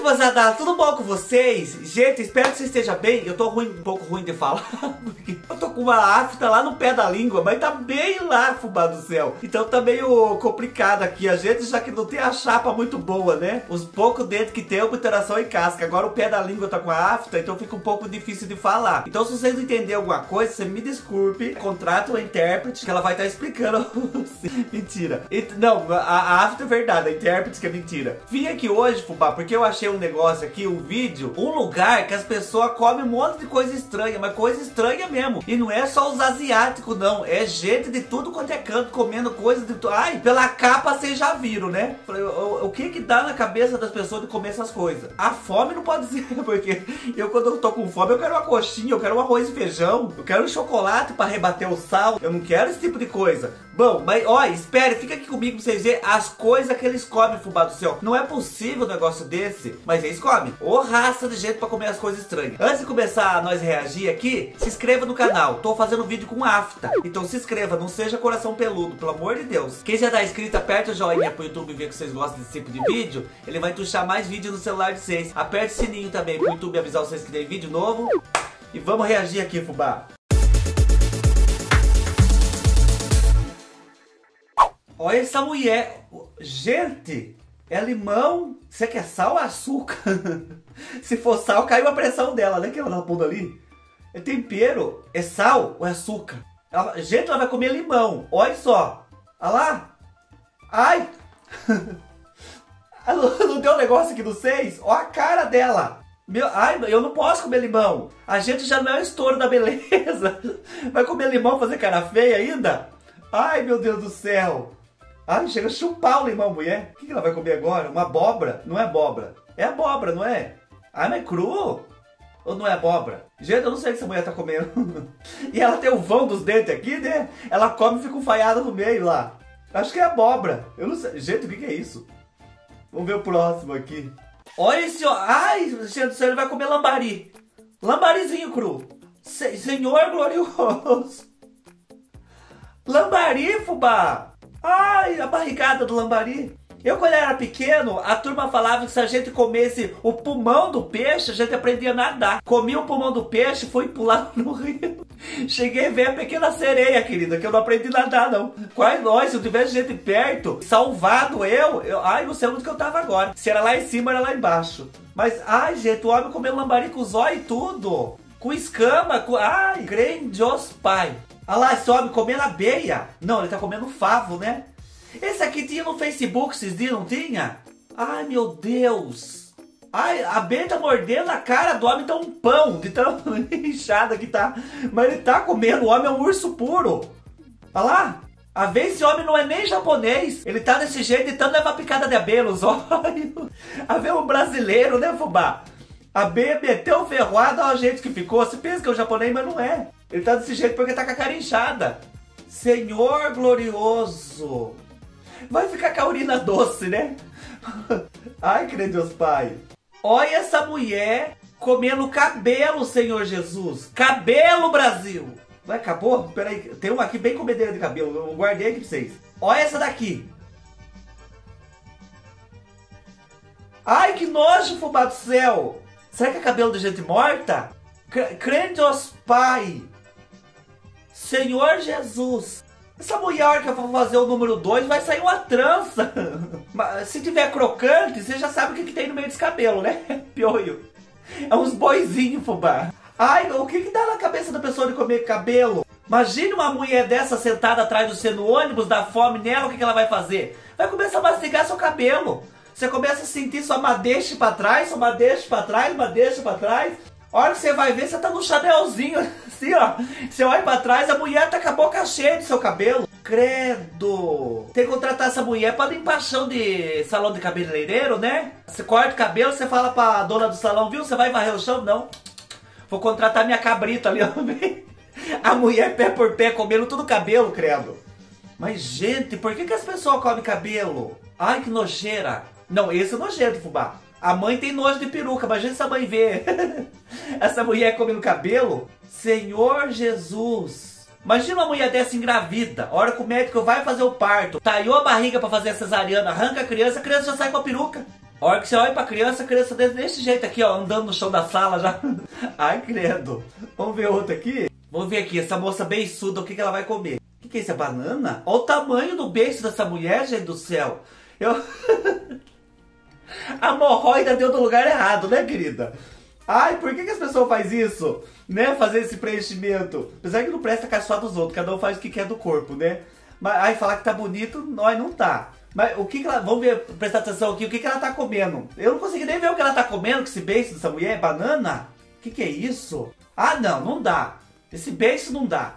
moçada, tudo bom com vocês? Gente, espero que você esteja bem. Eu tô um pouco ruim de falar, porque eu tô com uma afta lá no pé da língua, mas tá bem lá, fubá do céu. Então tá meio complicado aqui, a gente já que não tem a chapa muito boa, né? Os poucos dentes que tem é obturação e casca. Agora o pé da língua tá com a afta, então fica um pouco difícil de falar. Então se vocês não entenderem alguma coisa, você me desculpe. Contrata uma intérprete que ela vai estar explicando. Mentira. Não, a afta é verdade, a intérprete que é mentira. Vim aqui hoje, fubá, porque eu achei um negócio aqui, um vídeo, um lugar que as pessoas comem um monte de coisa estranha, mas coisa estranha mesmo. E não é só os asiáticos, não. É gente de tudo quanto é canto comendo coisa de... Ai, pela capa vocês já viram, né? Falei, o que que dá na cabeça das pessoas de comer essas coisas? A fome não pode ser, porque eu quando eu tô com fome, eu quero uma coxinha, eu quero um arroz e feijão, eu quero um chocolate pra rebater o sal. Eu não quero esse tipo de coisa. Bom, mas ó, espere, fica aqui comigo pra vocês verem as coisas que eles comem, fubá do céu. Não é possível um negócio desse, mas eles comem. Ô raça de jeito pra comer as coisas estranhas. Antes de começar a nós reagir aqui, se inscreva no canal. Tô fazendo vídeo com afta, então se inscreva, não seja coração peludo, pelo amor de Deus. Quem já tá inscrito, aperta o joinha pro YouTube ver que vocês gostam desse tipo de vídeo. Ele vai tuchar mais vídeo no celular de vocês. Aperte o sininho também pro YouTube avisar vocês que tem vídeo novo. E vamos reagir aqui, fubá. Olha essa mulher. Gente, é limão. Você quer sal ou açúcar? Se for sal, caiu a pressão dela, né? Que ela tá pondo ali. É tempero. É sal ou é açúcar? Gente, ela vai comer limão. Olha só. Olha lá. Ai. Não deu um negócio aqui no 6? Olha a cara dela. Ai, eu não posso comer limão. A gente já não é o estouro da beleza. Vai comer limão, fazer cara feia ainda? Ai, meu Deus do céu. Ai, chega a chupar o limão, mulher. O que ela vai comer agora? Uma abóbora? Não é abóbora. É abóbora, não é? Ai, mas é cru? Ou não é abóbora? Gente, eu não sei o que essa mulher tá comendo. E ela tem o vão dos dentes aqui, né? Ela come e fica falhada no meio lá. Acho que é abóbora. Eu não sei. Gente, o que é isso? Vamos ver o próximo aqui. Olha esse... Ai, gente do céu, ele vai comer lambari. Lambarizinho cru. Senhor glorioso. Lambari, fubá. Ai, a barrigada do lambari. Eu, quando era pequeno, a turma falava que se a gente comesse o pulmão do peixe, a gente aprendia a nadar. Comi o pulmão do peixe, fui pular no rio. Cheguei a ver a pequena sereia, querida, que eu não aprendi a nadar, não. Quase nós, se eu tivesse gente perto, salvado ai, não sei onde que eu tava agora. Se era lá em cima, era lá embaixo. Mas, ai, gente, o homem comendo lambari com zóio e tudo. Com escama, ai, grandios pai. Olha lá, esse homem comendo abelha. Não, ele tá comendo favo, né? Esse aqui tinha no Facebook esses dias, não tinha? Ai, meu Deus. Ai, a abelha tá mordendo a cara do homem, tá um pão de tão inchada que tá. Mas ele tá comendo, o homem é um urso puro. Olha lá. A ver, esse homem não é nem japonês. Ele tá desse jeito tentando levar picada de abelha nos olhos. A ver, um brasileiro, né, fubá? A abelha meteu ferroada, olha o jeito que ficou. Você pensa que é um japonês, mas não é. Ele tá desse jeito porque tá com a cara inchada. Senhor glorioso. Vai ficar com a urina doce, né? Ai, credo Deus Pai. Olha essa mulher comendo cabelo, Senhor Jesus. Cabelo, Brasil. Vai, acabou? Peraí, tem uma aqui bem comedeira de cabelo. Eu guardei aqui pra vocês. Olha essa daqui. Ai, que nojo, fubá do céu. Será que é cabelo de gente morta? Credo Deus Pai. Senhor Jesus. Essa mulher que eu vou fazer o número 2 vai sair uma trança. Mas se tiver crocante, você já sabe o que tem no meio desse cabelo, né? Pioio. É uns boizinhos, fubá. Ai, o que dá na cabeça da pessoa de comer cabelo? Imagine uma mulher dessa sentada atrás do você no ônibus, dá fome nela, o que ela vai fazer? Vai começar a mastigar seu cabelo. Você começa a sentir sua madeixa pra trás, sua madeixa pra trás, madeixa pra trás. A hora que você vai ver, você tá no chanelzinho, assim, ó. Você olha pra trás, a mulher tá com a boca cheia do seu cabelo. Credo. Tem que contratar essa mulher pra limpar chão de salão de cabeleireiro, né? Você corta o cabelo, você fala pra dona do salão, viu? Você vai varrer o chão? Não. Vou contratar minha cabrita ali, ó. A mulher pé por pé comendo tudo cabelo, credo. Mas, gente, por que as pessoas comem cabelo? Ai, que nojeira. Não, esse é nojento, fubá. A mãe tem nojo de peruca, imagina se a mãe vê essa mulher comendo cabelo. Senhor Jesus. Imagina uma mulher dessa engravida. A hora que o médico vai fazer o parto, taiou a barriga pra fazer a cesariana, arranca a criança já sai com a peruca. A hora que você olha pra criança, a criança desse jeito aqui, ó, andando no chão da sala já. Ai, credo. Vamos ver outra aqui? Vamos ver aqui, essa moça beiçuda, o que ela vai comer? O que é isso? É banana? Olha o tamanho do beiço dessa mulher, gente do céu. A hemorroida deu do lugar errado, né, querida? Ai, por que as pessoas fazem isso? Né, fazer esse preenchimento? Apesar que não presta caçoar dos outros, cada um faz o que quer do corpo, né? Mas, ai, falar que tá bonito, nós não tá. Mas o que ela... Vamos ver, prestar atenção aqui, o que ela tá comendo? Eu não consegui nem ver o que ela tá comendo com esse beiço dessa mulher. Banana? O que é isso? Ah, não dá. Esse beiço não dá.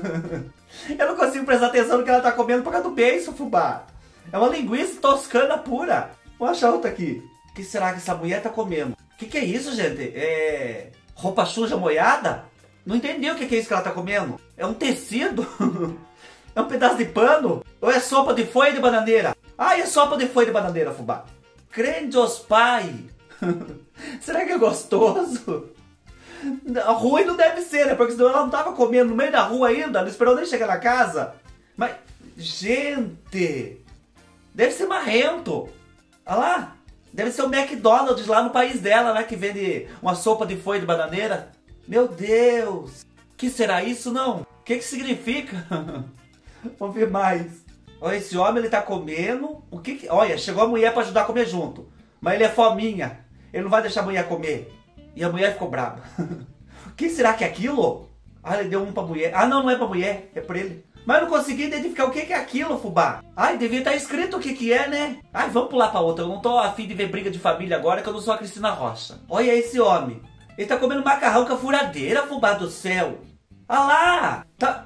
Eu não consigo prestar atenção no que ela tá comendo por causa do beiço, fubá. É uma linguiça toscana pura. Vou achar outra aqui. O que será que essa mulher tá comendo? O que é isso, gente? É... roupa suja molhada? Não entendi o que é isso que ela tá comendo. É um tecido? É um pedaço de pano? Ou é sopa de folha de bananeira? Ah, é sopa de folha de bananeira, fubá. Credos pai. Será que é gostoso? Ruim não deve ser, né? Porque senão ela não tava comendo no meio da rua ainda. Não esperou nem chegar na casa. Mas, gente... deve ser marrento. Olha lá. Deve ser o McDonald's lá no país dela, né? Que vende uma sopa de folha de bananeira. Meu Deus. Que será isso, não? O que significa? Vamos ver mais. Olha, esse homem, ele tá comendo. O que? Olha, chegou a mulher pra ajudar a comer junto. Mas ele é fominha. Ele não vai deixar a mulher comer. E a mulher ficou brava. O que será que é aquilo? Ah, ele deu um pra mulher. Ah, não é pra mulher. É pra ele. Mas eu não consegui identificar o que é aquilo, fubá. Ai, devia estar escrito o que é, né? Ai, vamos pular pra outra. Eu não tô afim de ver briga de família agora, que eu não sou a Cristina Rocha. Olha esse homem. Ele tá comendo macarrão com a furadeira, fubá do céu. Ah lá. Tá...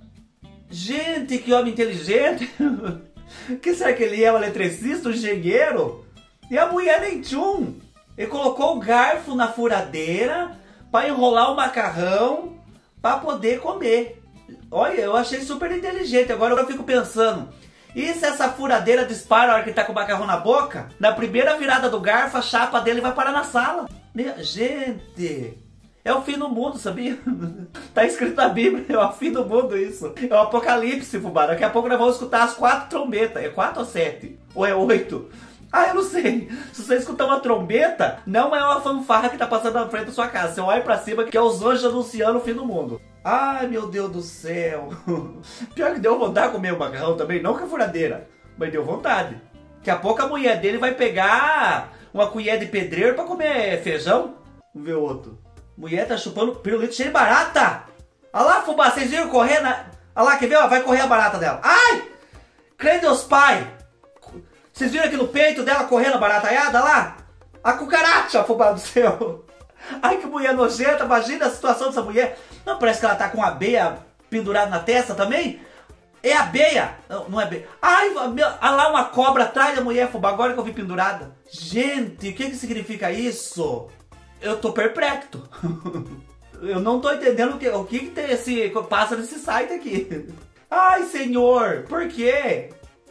Gente, que homem inteligente. Que será que ele é? Um eletricista, um engenheiro? E a mulher nem tchum. Ele colocou o garfo na furadeira para enrolar o macarrão para poder comer. Olha, eu achei super inteligente. Agora eu fico pensando, e se essa furadeira dispara a hora que ele tá com o macarrão na boca? Na primeira virada do garfo, a chapa dele vai parar na sala. Gente, é o fim do mundo, sabia? Tá escrito na Bíblia, é o fim do mundo isso. É o apocalipse, fubá. Daqui a pouco nós vamos escutar as 4 trombetas. É 4 ou 7? Ou é 8? Ah, eu não sei. Se você escutar uma trombeta, não é uma fanfarra que tá passando na frente da sua casa. Você olha pra cima que é os anjos anunciando o fim do mundo. Ai, meu Deus do céu. Pior que deu vontade de comer o macarrão também, não com a furadeira. Mas deu vontade. Daqui a pouco a mulher dele vai pegar uma colher de pedreiro pra comer feijão. Vamos ver o outro. Mulher tá chupando pirulito cheio de barata. Olha lá, fubá, vocês viram correr na... Olha lá, quer ver? Ó, vai correr a barata dela. Ai! Credos pai! Vocês viram aqui no peito dela correndo a barataiada lá? A cucaracha, fubá do céu. Ai, que mulher nojenta, imagina a situação dessa mulher. Não parece que ela tá com uma abelha pendurada na testa também? É abelha? Não, não é abelha. Ai, olha lá uma cobra atrás da mulher, fubá, agora que eu vi pendurada. Gente, o que significa isso? Eu tô perplexo. Eu não tô entendendo o que tem esse... passa nesse site aqui. Ai, senhor, por quê?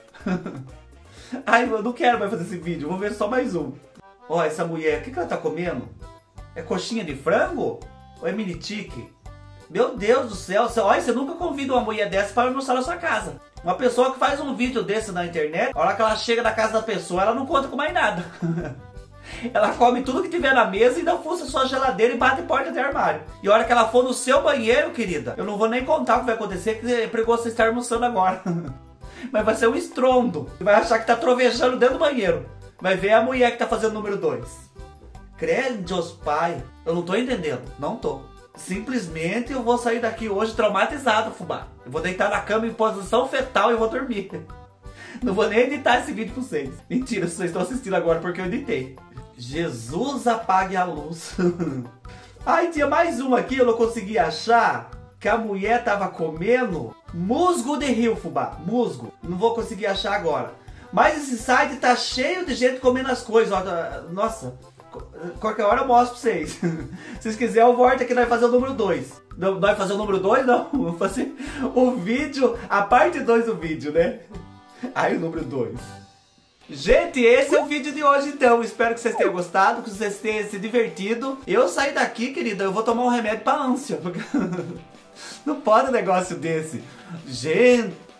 Ai, eu não quero mais fazer esse vídeo, vou ver só mais um. Ó, essa mulher, o que ela tá comendo? É coxinha de frango? Ou é mini tique? Meu Deus do céu, olha, você nunca convida uma mulher dessa para almoçar na sua casa. Uma pessoa que faz um vídeo desse na internet, a hora que ela chega na casa da pessoa, ela não conta com mais nada. Ela come tudo que tiver na mesa e ainda fuça sua geladeira e bate porta de armário. E a hora que ela for no seu banheiro, querida, eu não vou nem contar o que vai acontecer, que é perigoso você estar almoçando agora. Mas vai ser um estrondo. Você vai achar que tá trovejando dentro do banheiro. Vai ver a mulher que tá fazendo o número 2. Credos pai. Eu não tô entendendo. Não tô. Simplesmente eu vou sair daqui hoje traumatizado, fubá. Eu vou deitar na cama em posição fetal e vou dormir. Não vou nem editar esse vídeo pra vocês. Mentira, vocês estão assistindo agora porque eu editei. Jesus, apague a luz. Ai, tinha mais uma aqui, eu não consegui achar. Que a mulher tava comendo musgo de rio, fubá. Musgo. Não vou conseguir achar agora. Mas esse site tá cheio de gente comendo as coisas. Ó, nossa, qualquer hora eu mostro pra vocês. Se vocês quiserem, eu volto aqui, nós fazer o número 2. Não vai fazer o número 2? Não. Vou fazer o vídeo, a parte 2 do vídeo, né? Aí o número 2. Gente, esse é o vídeo de hoje então. Espero que vocês tenham gostado, que vocês tenham se divertido. Eu saí daqui, querida, eu vou tomar um remédio pra ânsia. Não pode um negócio desse. Gente,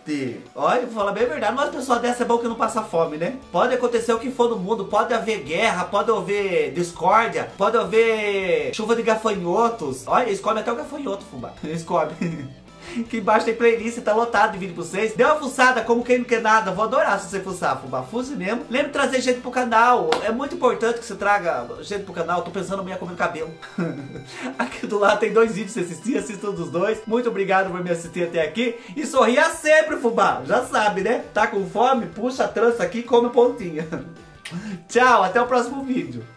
Olha, vou falar bem a verdade, mas pessoa dessa é bom que não passa fome, né? Pode acontecer o que for no mundo, pode haver guerra, pode haver discórdia, pode haver chuva de gafanhotos. Olha, eles comem até o gafanhoto, fubá. Eles comem. Aqui embaixo tem playlist, tá lotado de vídeo pra vocês. Dê uma fuçada, como quem não quer nada. Vou adorar se você fuçar, fubá. Fuce mesmo. Lembre de trazer gente pro canal. É muito importante que você traga gente pro canal. Tô pensando em me comer cabelo. Aqui do lado tem 2 vídeos pra você assistir. Assista um dos 2. Muito obrigado por me assistir até aqui. E sorria sempre, fubá. Já sabe, né? Tá com fome? Puxa a trança aqui e come pontinha. Tchau, até o próximo vídeo.